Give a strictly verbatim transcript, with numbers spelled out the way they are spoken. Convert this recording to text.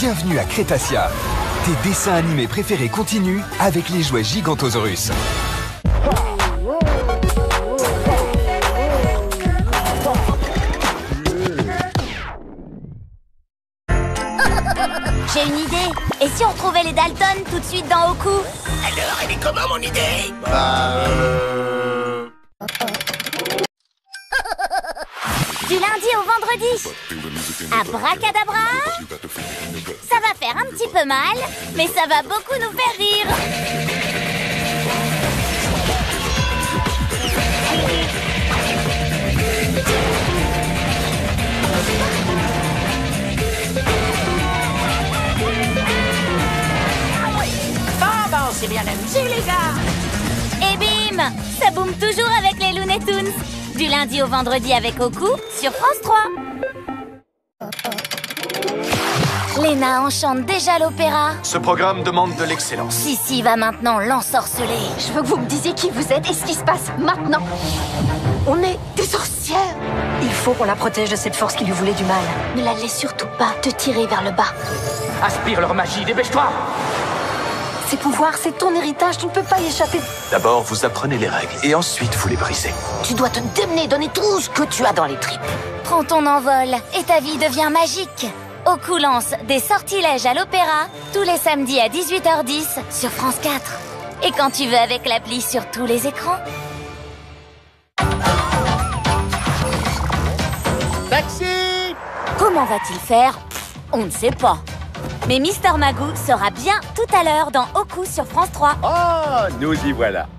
Bienvenue à Crétacia. Tes dessins animés préférés continuent avec les jouets Gigantosaurus. J'ai une idée. Et si on retrouvait les Dalton tout de suite dans Oku? Alors, elle est comment mon idée? Bah... Euh... Du lundi au vendredi. Abracadabra. Ça va faire un petit peu mal, mais ça va beaucoup nous faire rire. Ah bah on s'est bien amusé les gars. Et bim, ça boum toujours avec les Looney Tunes. Du lundi au vendredi avec Oku sur France trois. Léna enchante déjà l'opéra. Ce programme demande de l'excellence. Sissi va maintenant l'ensorceler. Je veux que vous me disiez qui vous êtes et ce qui se passe maintenant. On est des sorcières. Il faut qu'on la protège de cette force qui lui voulait du mal. Ne la laisse surtout pas te tirer vers le bas. Aspire leur magie, dépêche-toi. Ces pouvoirs, c'est ton héritage, tu ne peux pas y échapper. D'abord, vous apprenez les règles et ensuite vous les brisez. Tu dois te démener, donner tout ce que tu as dans les tripes. Prends ton envol et ta vie devient magique. Oku lance des sortilèges à l'opéra tous les samedis à dix-huit heures dix sur France quatre. Et quand tu veux avec l'appli sur tous les écrans. Taxi! Comment va-t-il faire? On ne sait pas. Mais Mister Magoo sera bien tout à l'heure dans Oku sur France trois. Oh, nous y voilà.